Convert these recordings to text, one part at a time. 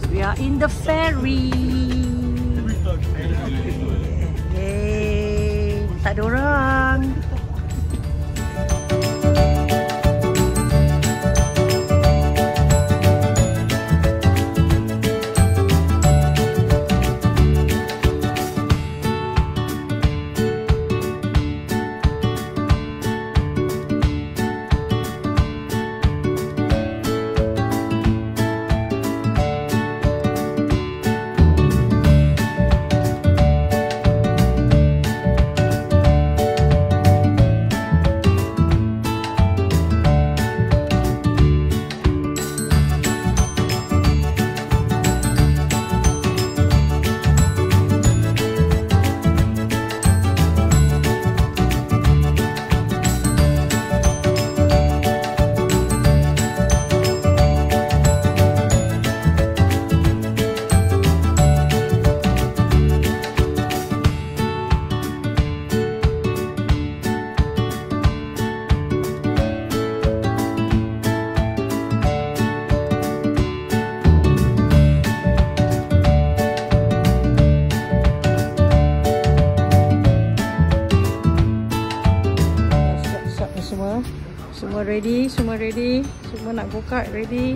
We are in the ferry. Yay, tak ada orang. Semua ready, semua nak go kart ready.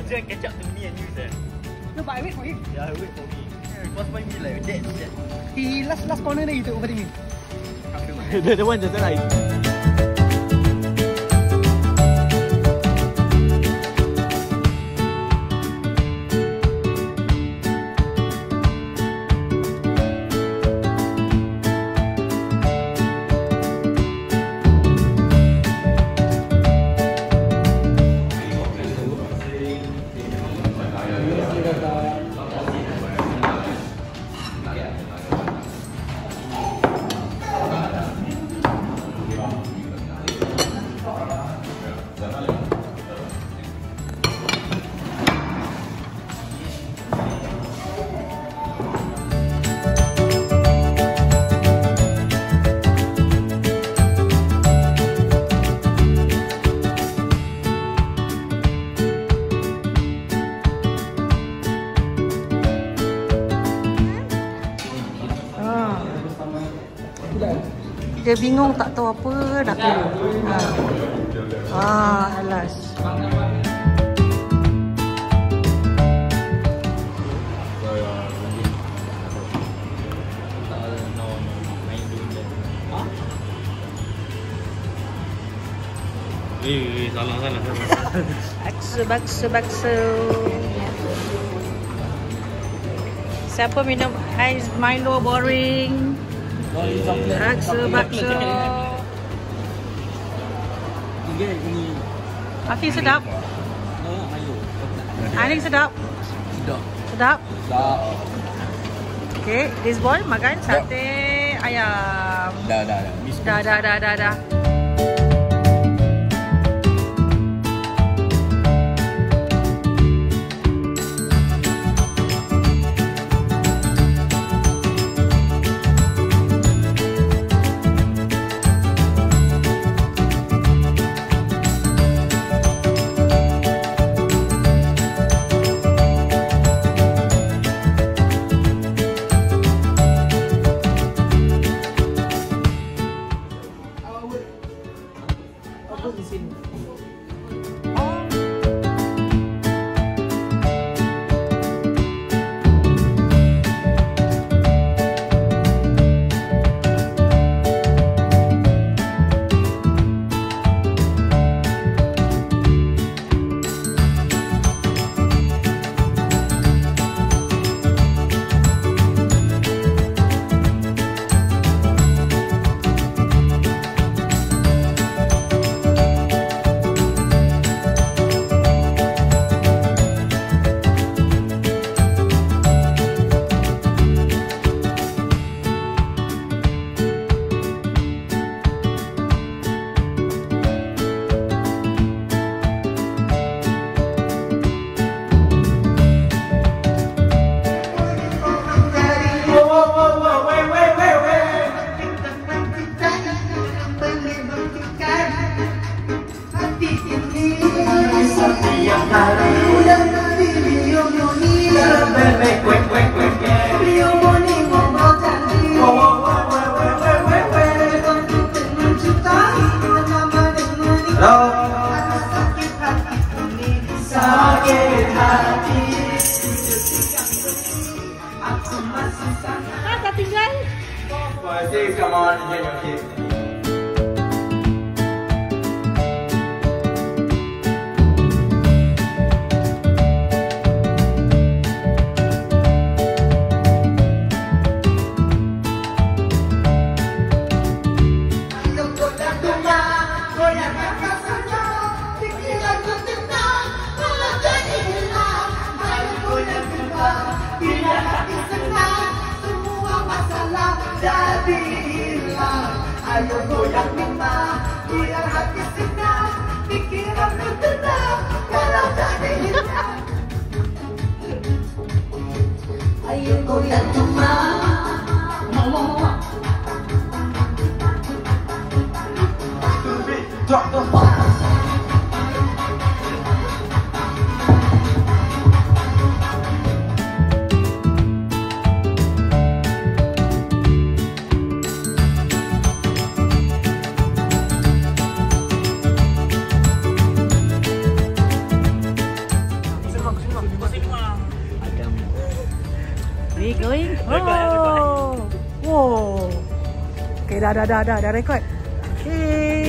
Jack catch up to me and you, sir. No, but I wait for him. Yeah, wait for me. He pass by me like that. He last corner then he took over me. The one just right. Dia bingung tak tahu apa nak kena. Alas. Salah. Bakso. Siapa minum ais Milo boring? Bakso. Afi sedap. Aning sedap. Sedap. Okay, this boy makan sate ayam. Dah. Tak tinggal. Come on, get your kids. Ayo goyang lima, biar hati senang, pikiran tenang, kalau jadi hilang. Ayo goyang lima, drop the ball. going. Oh. Wow. Okay, dah record. Okay.